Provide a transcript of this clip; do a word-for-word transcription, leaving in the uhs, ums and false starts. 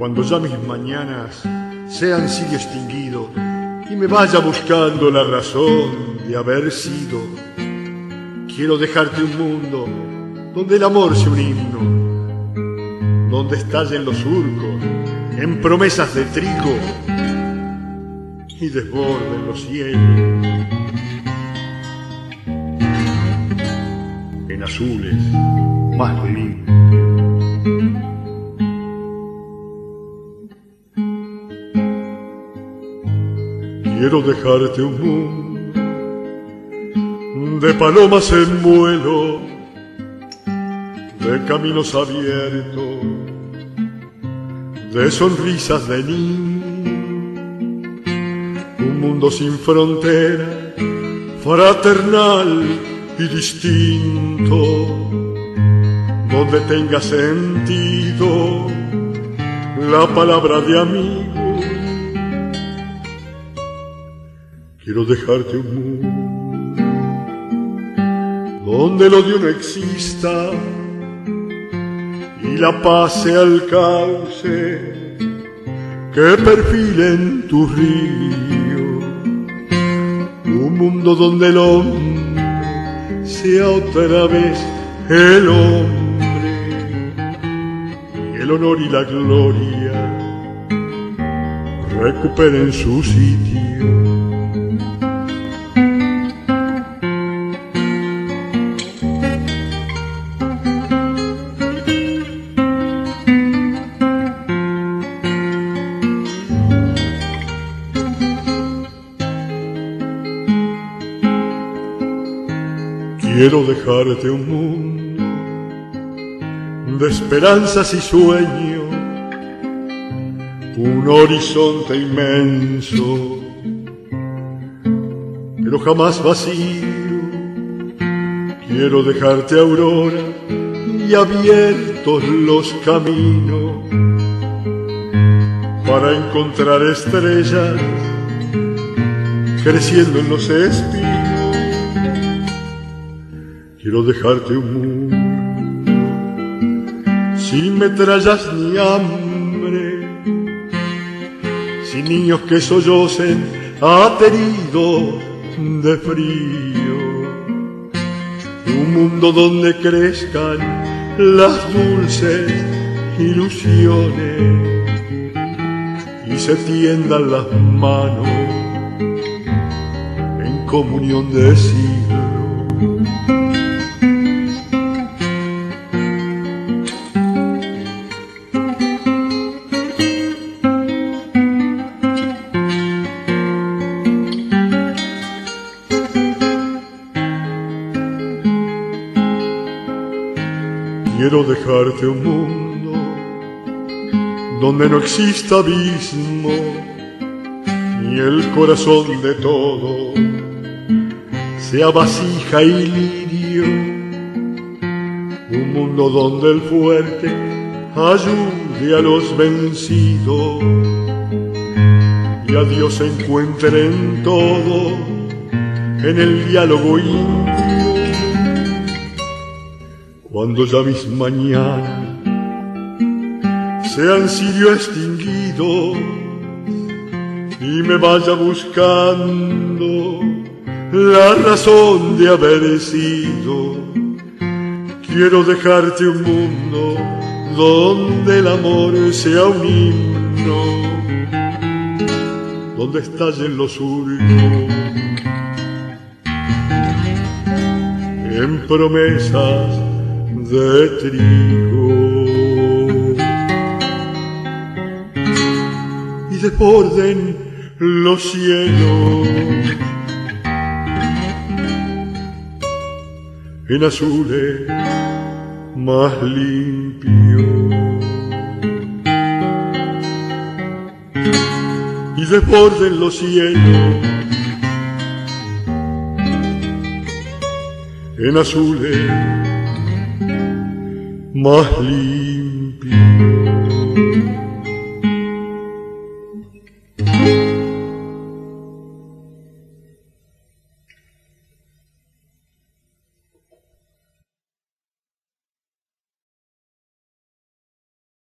Cuando ya mis mañanas sean sirio extinguido y me vaya buscando la razón de haber sido, quiero dejarte un mundo donde el amor sea un himno, donde estallen los surcos en promesas de trigo y desborden los cielos en azules más limpios. Quiero dejarte un mundo de palomas en vuelo, de caminos abiertos, de sonrisas de niño, un mundo sin frontera, fraternal y distinto, donde tenga sentido la palabra de amigo. Quiero dejarte un mundo donde el odio no exista y la paz sea el cauce que perfile en tu río. Un mundo donde el hombre sea otra vez el hombre y el honor y la gloria recuperen su sitio. Quiero dejarte un mundo de esperanzas y sueños, un horizonte inmenso, pero jamás vacío. Quiero dejarte aurora y abiertos los caminos para encontrar estrellas creciendo en los espinos. Quiero dejarte un mundo sin metrallas ni hambre, sin niños que sollocen ateridos de frío. Un mundo donde crezcan las dulces ilusiones y se tiendan las manos en comunión de siglos. Quiero dejarte un mundo donde no exista abismo, ni el corazón de todo sea vasija y lirio. Un mundo donde el fuerte ayude a los vencidos y a Dios se encuentre en todo, en el diálogo íntimo. Cuando ya mis mañanas sean cirio extinguido y me vaya buscando la razón de haber sido, quiero dejarte un mundo donde el amor sea un himno, donde estallen los surcos en promesas de trigo y desborden los cielos en azules más limpios y desborden los cielos en azules más limpio.